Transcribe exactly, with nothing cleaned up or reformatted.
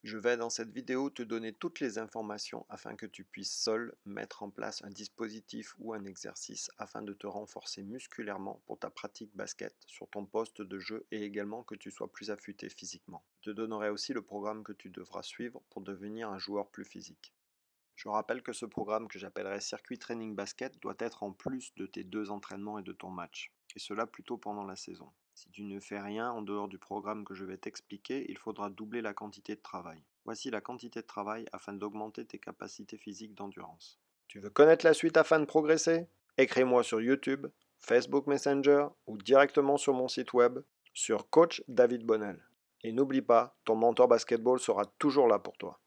Je vais dans cette vidéo te donner toutes les informations afin que tu puisses seul mettre en place un dispositif ou un exercice afin de te renforcer musculairement pour ta pratique basket sur ton poste de jeu et également que tu sois plus affûté physiquement. Je te donnerai aussi le programme que tu devras suivre pour devenir un joueur plus physique. Je rappelle que ce programme que j'appellerai Circuit Training Basket doit être en plus de tes deux entraînements et de ton match, et cela plutôt pendant la saison. Si tu ne fais rien en dehors du programme que je vais t'expliquer, il faudra doubler la quantité de travail. Voici la quantité de travail afin d'augmenter tes capacités physiques d'endurance. Tu veux connaître la suite afin de progresser? Écris-moi sur YouTube, Facebook Messenger ou directement sur mon site web sur Coach David Bonnel. Et n'oublie pas, ton mentor basketball sera toujours là pour toi.